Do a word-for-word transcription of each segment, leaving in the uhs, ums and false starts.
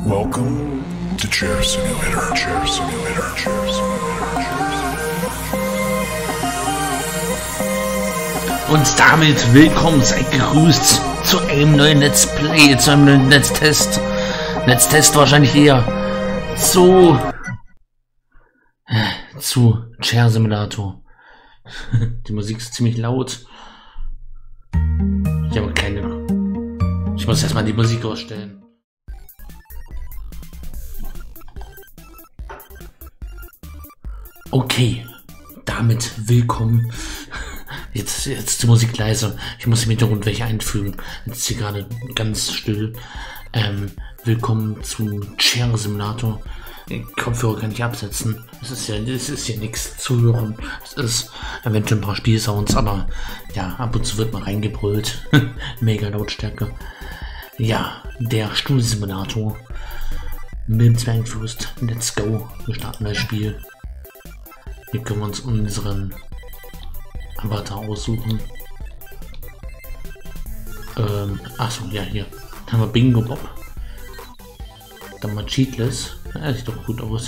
Welcome to Chair Simulator, Chair Simulator, Chair Simulator, Und damit willkommen, seid gegrüßt zu einem neuen Let's Play, zu einem neuen Netztest. Netztest wahrscheinlich eher zu, zu Chair Simulator. Die Musik ist ziemlich laut. Ich habe keine... Ich muss erstmal die Musik ausstellen. Okay, damit willkommen. Jetzt, jetzt die Musik leise. Ich muss im Hintergrund welche einfügen. Jetzt ist hier gerade ganz still. Ähm, willkommen zu Chair Simulator. Den Kopfhörer kann ich absetzen. Es ist ja, es ist ja nichts zu hören. Es ist eventuell ein paar Spielsounds, aber ja, ab und zu wird mal reingebrüllt. Mega Lautstärke. Ja, der Stuhlsimulator. Mit dem Zwergenfürst. Let's go. Wir starten das Spiel. Hier können wir uns unseren Avatar aussuchen. Ähm, achso, ja, hier. Dann haben wir Bingo Bob. Dann mal Cheatless. Ja, sieht doch gut aus.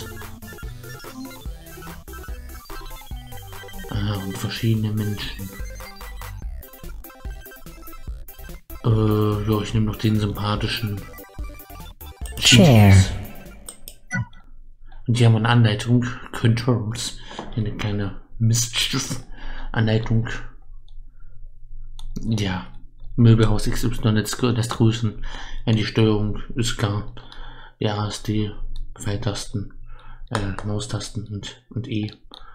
Ah, und verschiedene Menschen. Äh, ja, ich nehme noch den sympathischen Chair. Und hier haben wir eine Anleitung. Controls. Eine kleine Mischief-Anleitung. Ja. Möbelhaus X Y lässt grüßen. Ja, die Steuerung ist klar. Ja, A S D, Pfeiltasten, äh, Maustasten und, und E.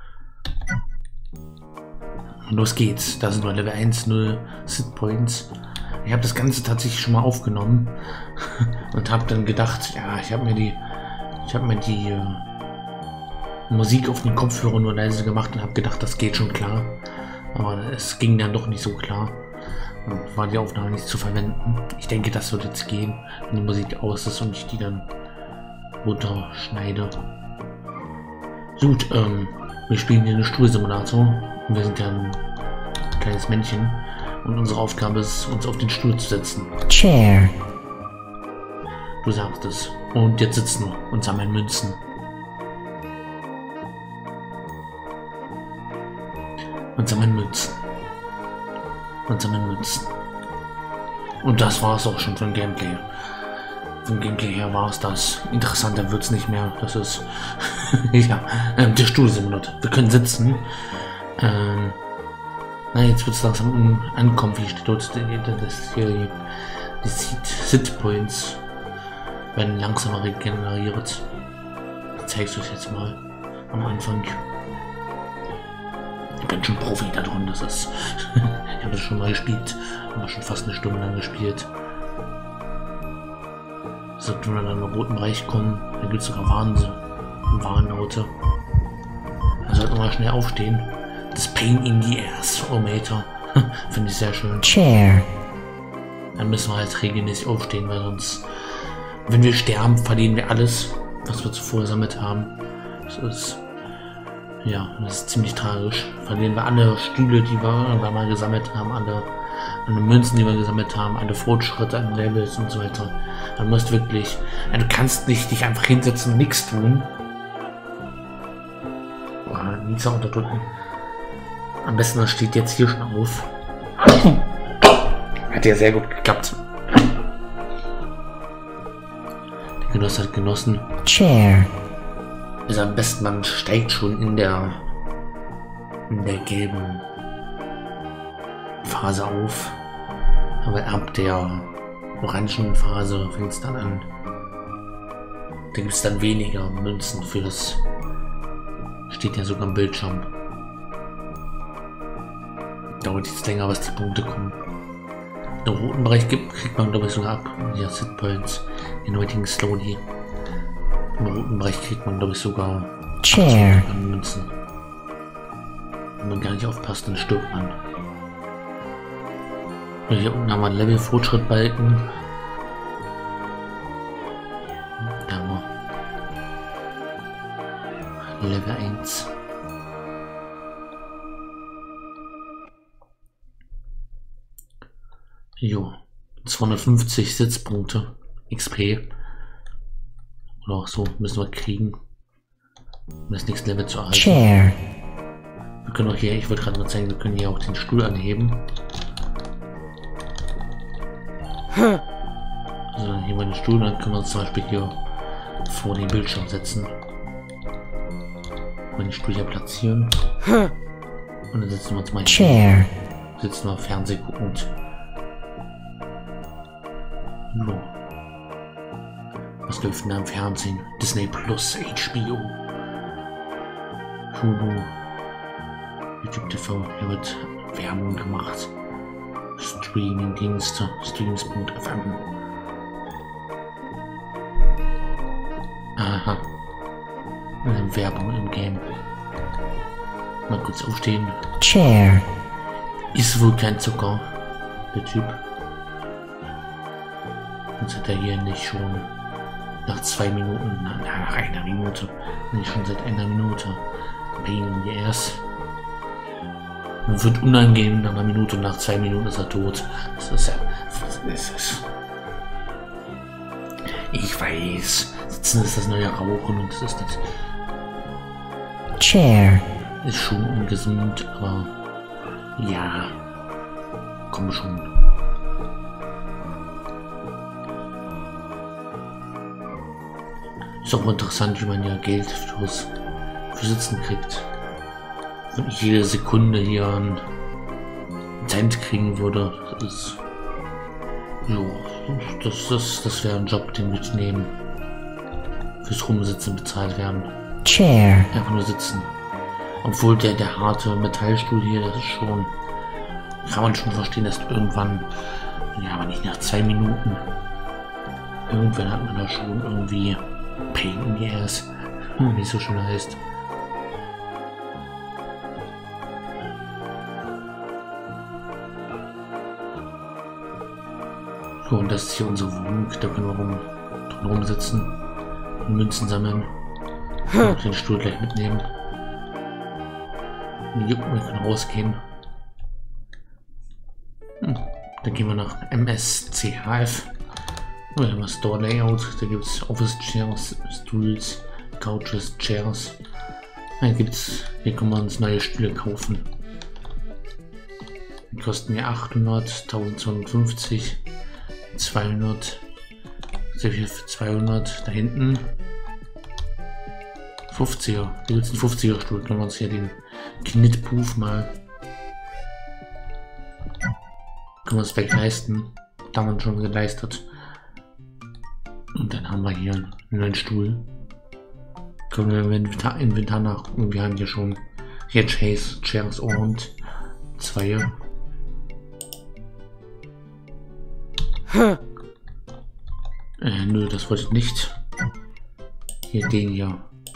Und los geht's. Da sind wir Level eins, null Sit Points. Ich habe das Ganze tatsächlich schon mal aufgenommen und habe dann gedacht, ja, ich habe mir die, ich habe mir die äh, Musik auf den Kopfhörer nur leise gemacht und habe gedacht, das geht schon klar. Aber es ging dann doch nicht so klar. Und war die Aufnahme nicht zu verwenden. Ich denke, das wird jetzt gehen, wenn die Musik aus ist und ich die dann runterschneide. Gut, ähm, wir spielen hier eine Stuhlsimulator. Und wir sind ja ein kleines Männchen. Und unsere Aufgabe ist, uns auf den Stuhl zu setzen. Chair. Du sagst es. Und jetzt sitzen wir und sammeln Münzen. Und sammeln Münzen. Und sammeln Münzen. Und das war es auch schon von Gameplay. Vom Gameplay her war es das. Interessanter wird es nicht mehr. Das ist ja ähm, der Stuhlsimulator. Wir können sitzen. Ähm, na, jetzt wird es langsam ankommen. Wie steht dort? Das hier, die Sit Points werden langsamer regeneriert. Ich zeig's euch jetzt mal am Anfang. Ich bin schon Profi da drin, das ist. Ich habe das schon mal gespielt, aber schon fast eine Stunde lang gespielt. So, wenn wir dann im roten Bereich kommen, dann gibt es sogar Wahnsinn. Warnlaute. Da sollten wir mal schnell aufstehen. Das Pain in the Ass, oh Meter. Finde ich sehr schön. Chair. Dann müssen wir halt regelmäßig aufstehen, weil sonst, wenn wir sterben, verlieren wir alles, was wir zuvor gesammelt haben. Das ist. Ja, das ist ziemlich tragisch. Verlieren wir alle Stühle, die wir mal gesammelt haben, alle, alle Münzen, die wir gesammelt haben, alle Fortschritte, alle Levels und so weiter. Dann musst du wirklich, ja, du kannst nicht dich einfach hinsetzen und nichts tun. Boah, nichts unterdrücken. Am besten, das steht jetzt hier schon auf. Hat ja sehr gut geklappt. Der Genoss hat genossen. Chair. Ist am besten, man steigt schon in der in der gelben Phase auf, aber ab der orangen Phase fängt es dann an. Da gibt es dann weniger Münzen für das, steht ja sogar am Bildschirm. Dauert jetzt länger, was die Punkte kommen. Den roten Bereich gibt, kriegt man glaube ich sogar ab. Ja, Sit Points, den heutigen Slowly. Im roten Bereich kriegt man, glaube ich, sogar Chair. Münzen. Wenn man gar nicht aufpasst, dann stirbt man. Und hier unten haben wir einen Level-Fortschritt-Balken. Da haben wir Level eins. Jo, zweihundertfünfzig Sitzpunkte X P. Oder auch so müssen wir kriegen, um das nächste Level zu erhalten. Chair. Wir können auch hier, ich wollte gerade mal zeigen, wir können hier auch den Stuhl anheben. Also hier mal den Stuhl, dann können wir uns zum Beispiel hier vor den Bildschirm setzen. Mal den Stuhl hier platzieren. Und dann setzen wir uns mal hier. Chair. Sitzen wir Fernsehen guckend. So. Was läuft denn da im Fernsehen? Disney Plus, H B O, Hulu, YouTube T V. Hier wird Werbung gemacht. Streaming-Dienste, streams punkt f m. Aha. Eine Werbung im Game. Mal kurz aufstehen. Chair. Ist wohl kein Zucker, der Typ. Sonst hat er hier nicht schon nach zwei Minuten, na, nach einer Minute, nicht schon seit einer Minute. Pain in the ass. Man wird unangenehm nach einer Minute und nach zwei Minuten ist er tot. Das ist ja. Das ist. Ich weiß. Sitzen ist das neue Rauchen und das ist das. Chair. Ist schon ungesund, aber. Ja. Komm schon. Ist auch interessant, wie man ja Geld fürs, für Sitzen kriegt. Wenn ich jede Sekunde hier einen Cent kriegen würde, das ist. Jo, das, das, das wäre ein Job, den würde ich nehmen. Fürs Rumsitzen bezahlt werden. Chair. Einfach nur sitzen. Obwohl der, der harte Metallstuhl hier, das ist schon. Kann man schon verstehen, dass irgendwann. Ja, aber nicht nach zwei Minuten. Irgendwann hat man da schon irgendwie Pain in the ass. Hm, wie es so schön heißt. So, und das ist hier unsere Wohnung. Da können wir rum, drin rumsitzen und Münzen sammeln. Und den Stuhl gleich mitnehmen. Wir können rausgehen. Hm. Dann gehen wir nach M S C H F. Oh, hier haben wir Store Layout. Da gibt es Office Chairs, Stools, Couches, Chairs. Dann gibt's, hier können wir uns neue Stühle kaufen. Die kosten ja achthundert, eintausendzweihundertfünfzig, zweihundert, sehr viel für zweihundert. Da hinten fünfziger. Hier gibt es einen fünfziger Stuhl. Können wir uns hier den Knitpuff mal. Können wir uns vielleicht leisten. Da haben wir uns schon geleistet. Und dann haben wir hier einen neuen Stuhl. Können wir im Inventar, Inventar nachgucken. Wir haben hier schon hier Chase, Chairs und zwei. Äh, nö, das wollte ich nicht. Hier den hier.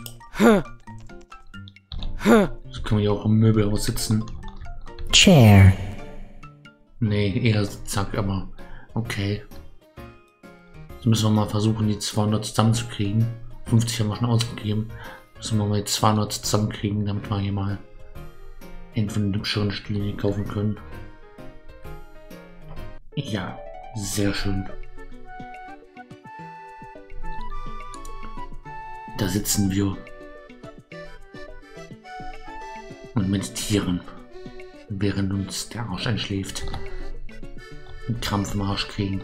Das können wir ja auch im Möbel aussitzen. Chair. Nee, eher zack, aber okay. Jetzt müssen wir mal versuchen, die zweihundert zusammenzukriegen. fünfzig haben wir schon ausgegeben. Müssen wir mal die zweihundert zusammenkriegen, damit wir hier mal einen von den hübscheren Stühlen kaufen können. Ja, sehr schön. Da sitzen wir und meditieren, während uns der Arsch einschläft. Einen Krampf im Arsch kriegen.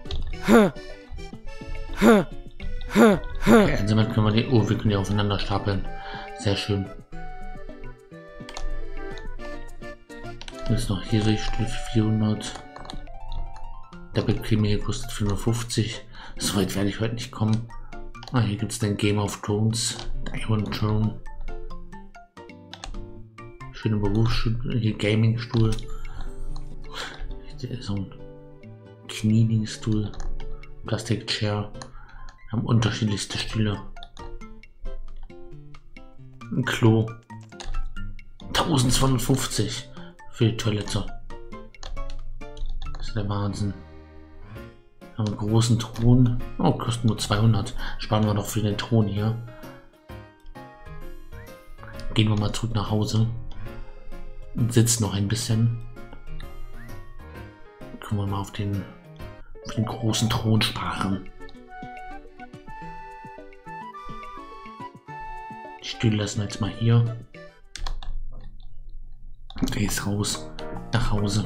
Okay, also damit können wir die. Oh, wir können die aufeinander stapeln. Sehr schön. Jetzt noch hier sehe ich Stufe vierhundert. Der Bequem hier kostet vierhundertfünfzig. So weit werde ich heute nicht kommen. Ah, hier gibt es den Game of Thrones. Iron Throne. Schöne Berufsstuhl. Hier Gaming-Stuhl. So ein Kniestuhl. Plastik-Chair. Wir haben unterschiedlichste Stühle. Ein Klo. eintausendzweihundertfünfzig für die Toilette. Das ist der Wahnsinn. Wir haben einen großen Thron. Oh, kostet nur zweihundert. Sparen wir doch für den Thron hier. Gehen wir mal zurück nach Hause. Und sitzen noch ein bisschen. Können wir mal auf den, auf den großen Thron sparen. Stühle lassen wir jetzt mal hier. Der ist raus. Nach Hause.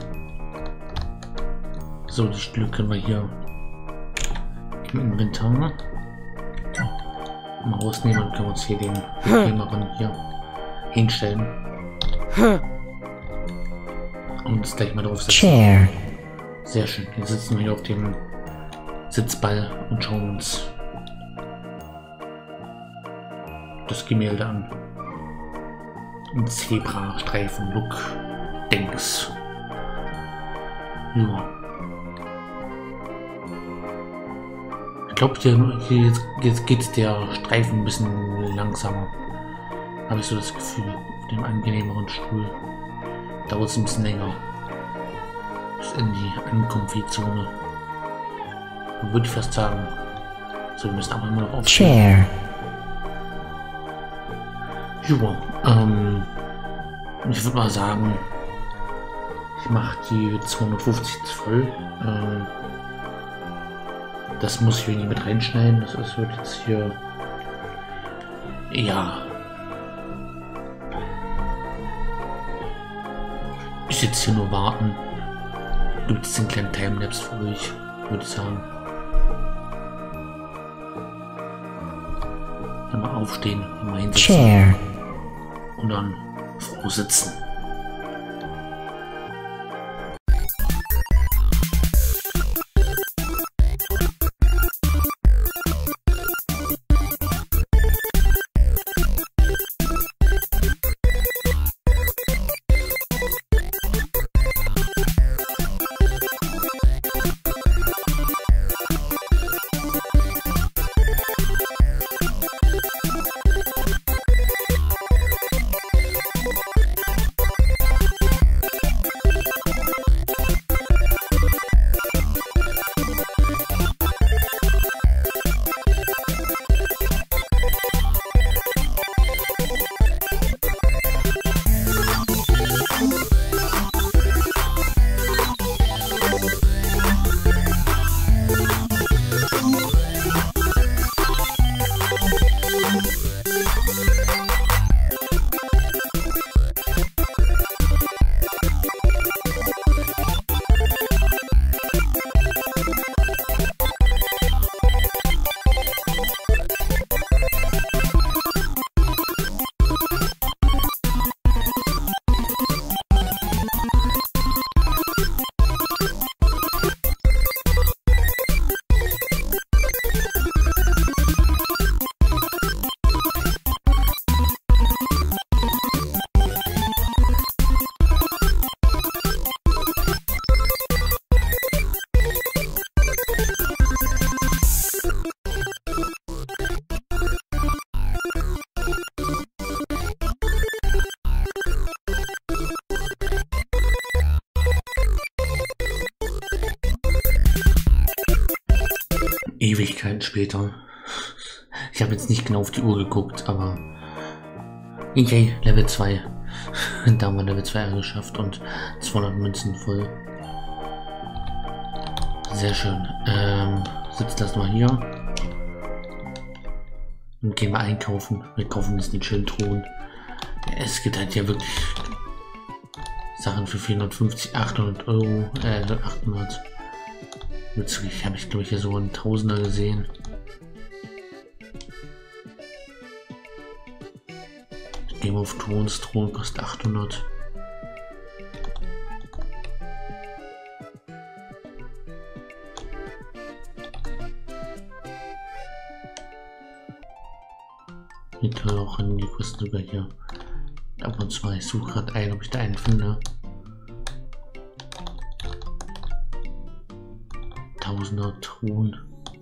So, die Stühle können wir hier im Inventar mal rausnehmen und können uns hier den Bequemeren hier hinstellen. Und uns gleich mal drauf setzen. Chair. Sehr schön. Jetzt sitzen wir hier auf dem Sitzball und schauen uns das Gemälde an. Ein Zebra-Streifen-Look. Dings. Ja. Ich glaube, hier, hier jetzt, jetzt geht der Streifen ein bisschen langsamer. Habe ich so das Gefühl. Auf dem angenehmeren Stuhl dauert es ein bisschen länger. Bis in die Ankomfizone. Würde ich fast sagen. So, wir müssen aber immer noch aufstehen. Chair. Ja, ähm, ich würde mal sagen, ich mache die zweihundertfünfzig voll. Ähm, das muss ich irgendwie mit reinschneiden. Das ist, wird jetzt hier, ja, ist jetzt hier nur warten. Gibt es den kleinen Timelapse für euch, würde ich sagen. Dann mal aufstehen, mal hinsetzen. Chair. Und dann froh sitzen. Ewigkeiten später. Ich habe jetzt nicht genau auf die Uhr geguckt, aber okay, Level zwei. Da haben wir Level zwei geschafft und zweihundert Münzen voll. Sehr schön. Ähm, sitzt das mal hier. Und gehen wir einkaufen. Wir kaufen jetzt die schönen Truhen. Ja, es gibt halt ja wirklich Sachen für vierhundertfünfzig, achthundert Euro, äh, achthundert. Nützlich habe ich, glaube ich, hier so einen Tausender gesehen. Game of Thrones Thron kostet achthundert. Die teuren, die kosten sogar hier ab und zu. Ich suche gerade einen, ob ich da einen finde. Tausender Truhen.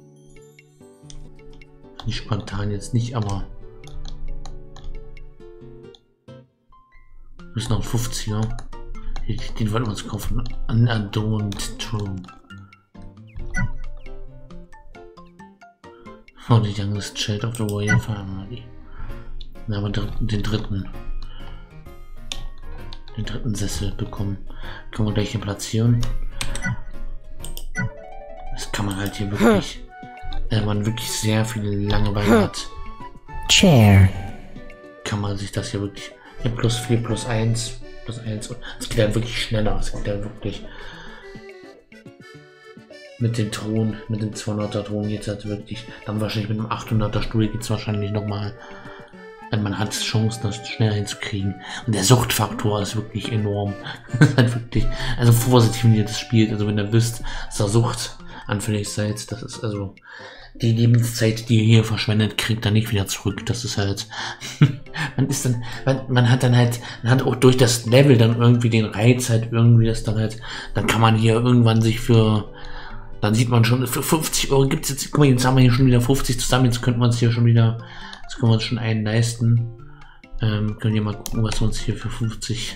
Nicht spontan jetzt nicht, aber das ist noch ein fünfziger. Den wollten wir uns kaufen. Unadorned Throne. Oh, die Youngest Child of the Royal Family. Na, aber den dritten. Den dritten Sessel bekommen. Können wir gleich hier platzieren. Das kann man halt hier wirklich, wenn man wirklich sehr viele Langeweile hat. Chair. kann man sich das hier wirklich, hier plus vier, plus eins, plus eins, und es geht ja wirklich schneller, es geht ja wirklich mit dem Thron, mit dem zweihunderter Thron geht es halt wirklich, dann wahrscheinlich mit dem achthunderter Stuhl geht es wahrscheinlich nochmal, wenn man hat Chancen, das schneller hinzukriegen. Und der Suchtfaktor ist wirklich enorm. Das ist halt wirklich, also vorsichtig, wenn ihr das spielt, also wenn ihr wisst, dass ihr Sucht anfällig seid, das ist also die Lebenszeit, die ihr hier verschwendet, kriegt ihr nicht wieder zurück. Das ist halt, man ist dann, man, man hat dann halt, man hat auch durch das Level dann irgendwie den Reiz halt irgendwie, das dann halt, dann kann man hier irgendwann sich für, dann sieht man schon, für fünfzig Euro gibt es jetzt, guck mal, jetzt haben wir hier schon wieder fünfzig zusammen, jetzt könnten wir uns hier schon wieder, jetzt können wir uns schon einen leisten. Ähm, können wir mal gucken, was wir uns hier für fünfzig,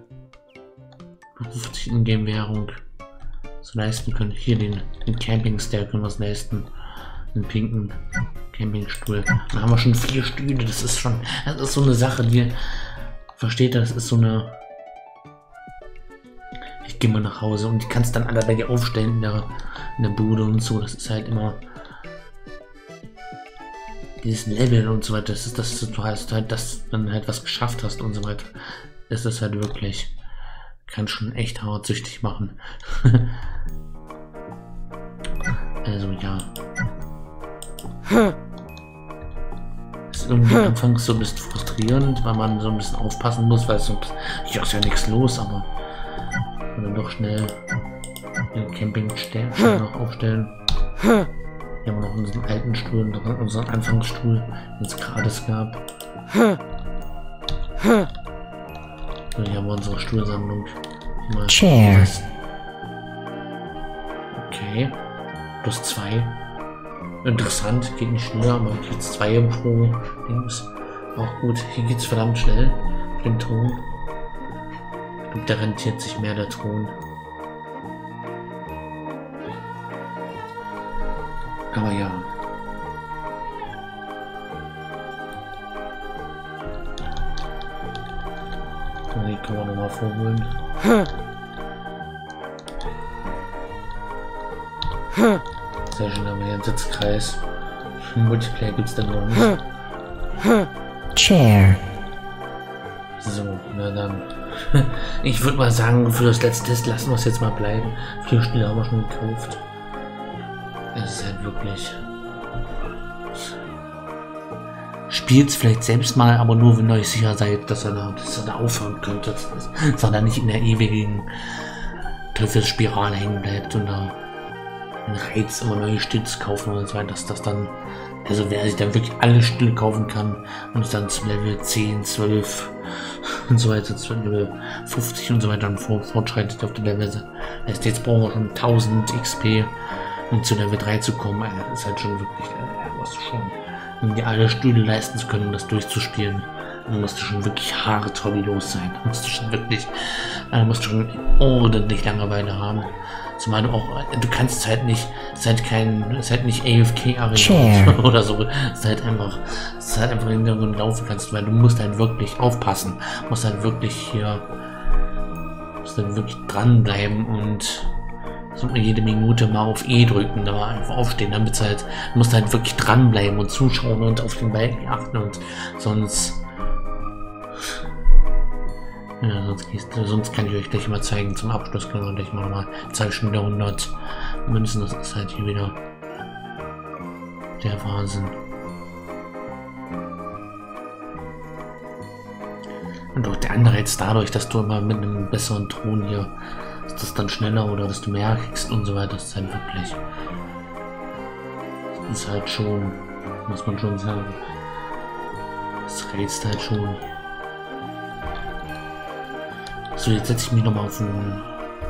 fünfzig Ingame-Währung so leisten können. Hier den, den Camping-Stair können wir uns leisten. Den pinken Campingstuhl. Dann haben wir schon vier Stühle. Das ist schon, das ist so eine Sache, die, versteht ihr, das ist so eine, ich gehe mal nach Hause und die kannst dann alle bei dir aufstellen in der, in der Bude und so. Das ist halt immer dieses Level und so weiter. Das ist, das du hast halt, dass dann halt was geschafft hast und so weiter. Das ist halt wirklich, kann schon echt hart süchtig machen. Also ja. Ist irgendwie anfangs so ein bisschen frustrierend, weil man so ein bisschen aufpassen muss, weil sonst hier ist ja nichts los, aber und dann doch schnell den Campingstuhl noch aufstellen. Hier haben wir noch unseren alten Stuhl, unseren Anfangsstuhl, den es gratis gab. So, hier haben wir unsere Stuhlsammlung. Chair. Okay. Plus zwei. Interessant, geht nicht schneller, aber kriegt zwei pro Dings. Auch gut. Hier geht's verdammt schnell. Auf dem Thron. Ich glaube, der rentiert sich mehr, der Thron. Aber ja. Die kann man nochmal vorholen. Sehr schön, haben wir hier einen Sitzkreis. Multiplayer gibt es dann noch nicht. Chair. So, na dann. Ich würde mal sagen, für das letzte Test lassen wir es jetzt mal bleiben. Vier Spiele haben wir schon gekauft. Es ist halt wirklich. Spielt es vielleicht selbst mal, aber nur wenn ihr euch sicher seid, dass ihr da, dass ihr da aufhören könnt, dass, dass ihr da nicht in der ewigen Teufelsspirale hängen bleibt und da den Reiz immer neue Stütze kaufen und so weiter, dass das dann, also wer sich dann wirklich alle Stühle kaufen kann und es dann zum Level zehn, zwölf und so weiter, zu Level fünfzig und so weiter dann fortschreitet auf der Level, heißt jetzt brauchen wir schon tausend X P, um zu Level drei zu kommen. Das ist halt schon wirklich, äh, was schon, um dir alle Stühle leisten zu können, um das durchzuspielen. Dann musst du schon wirklich hart hobbylos sein. Dann musst du schon wirklich, dann musst du schon ordentlich Langeweile haben. Zumal du auch, du kannst halt nicht, es ist halt kein, es ist halt nicht A F K-Arena oder so. Es ist halt einfach, es ist halt einfach in den laufen kannst, weil du musst halt wirklich aufpassen. Du musst halt wirklich hier, musst halt wirklich dranbleiben und so jede Minute mal auf E drücken, da mal einfach aufstehen, damit es halt, du musst halt wirklich dranbleiben und zuschauen und auf den Balken achten und sonst, ja, sonst, gehst, sonst kann ich euch gleich mal zeigen, zum Abschluss können wir gleich mal nochmal zwei Stunden hundert Münzen, das ist halt hier wieder der Wahnsinn. Und auch der andere jetzt dadurch, dass du immer mit einem besseren Thron hier, dass das dann schneller oder dass du mehr kriegst und so weiter, das ist halt wirklich, das ist halt schon, muss man schon sagen, das reizt halt schon. So, jetzt setze ich mich nochmal auf den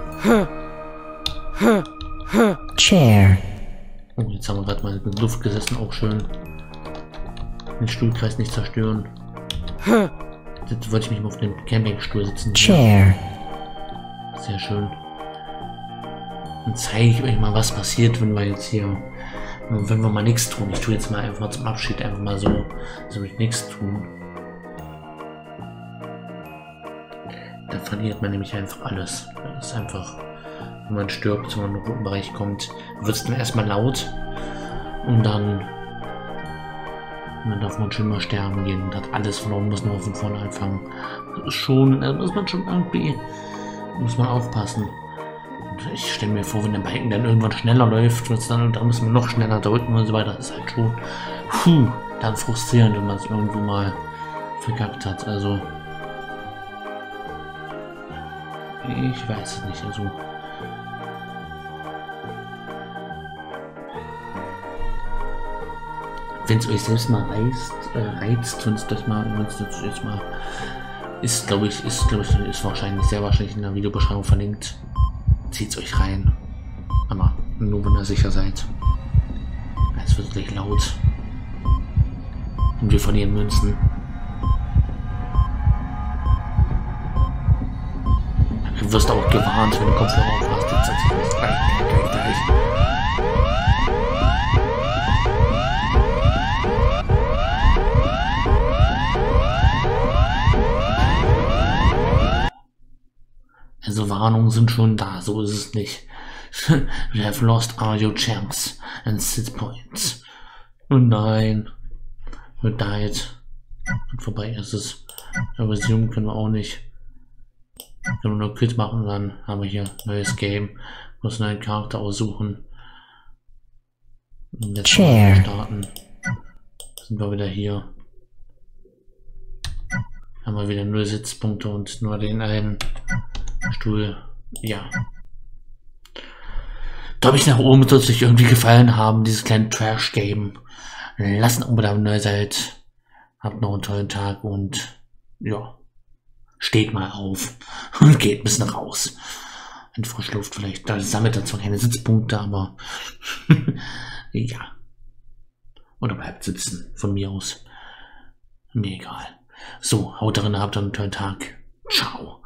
Chair. Oh, jetzt haben wir gerade mal in der Luft gesessen, auch schön. Den Stuhlkreis nicht zerstören. Jetzt wollte ich mich mal auf den Campingstuhl sitzen. Chair. Sehr schön. Dann zeige ich euch mal, was passiert, wenn wir jetzt hier, wenn wir mal nichts tun. Ich tue jetzt mal einfach zum Abschied einfach mal so, so mit nichts tun. Da verliert man nämlich einfach alles. Das ist einfach, wenn man stirbt, wenn man in den roten Bereich kommt, wird es dann erstmal laut und dann Und dann darf man schon mal sterben gehen und hat alles verloren, muss nur von vorne anfangen. Das ist schon, da muss man schon irgendwie, muss man aufpassen. Und ich stelle mir vor, wenn der Balken dann irgendwann schneller läuft, dann, dann muss man noch schneller drücken und so weiter. Das ist halt schon, puh, dann frustrierend, wenn man es irgendwo mal verkackt hat. Also, ich weiß es nicht, also. Wenn es euch selbst mal reizt, äh, reizt, wenn es das mal, wenn es das jetzt mal ist, glaube ich, ist, glaube ich, ist wahrscheinlich, sehr wahrscheinlich in der Videobeschreibung verlinkt. Zieht's euch rein. Aber nur wenn ihr sicher seid. Es wird gleich laut. Und wir verlieren Münzen. Du wirst auch gewarnt, wenn du Kopfhörer auf hast. Jetzt hat sich gleich, gleich, gleich. Also Warnungen sind schon da, so ist es nicht. You have lost all your champs and six points. Oh nein. We died. Und vorbei ist es. Aber Resume können wir auch nicht. Können wir nur Quit machen, dann haben wir hier neues Game. Muss einen neuen Charakter aussuchen. Und jetzt Chair. starten. Sind wir wieder hier. Haben wir wieder null Sitzpunkte und nur den einen Stuhl. Ja. Da habe ich nach oben, soll es euch irgendwie gefallen haben, dieses kleine Trash-Game. Lasst einen Abo da, wenn ihr seid. Habt noch einen tollen Tag und ja. Steht mal auf und geht ein bisschen raus. In Frischluft vielleicht. Da sammelt er zwar keine Sitzpunkte, aber ja. Oder bleibt sitzen, von mir aus. Mir egal. So, haut darin, habt einen tollen Tag. Ciao.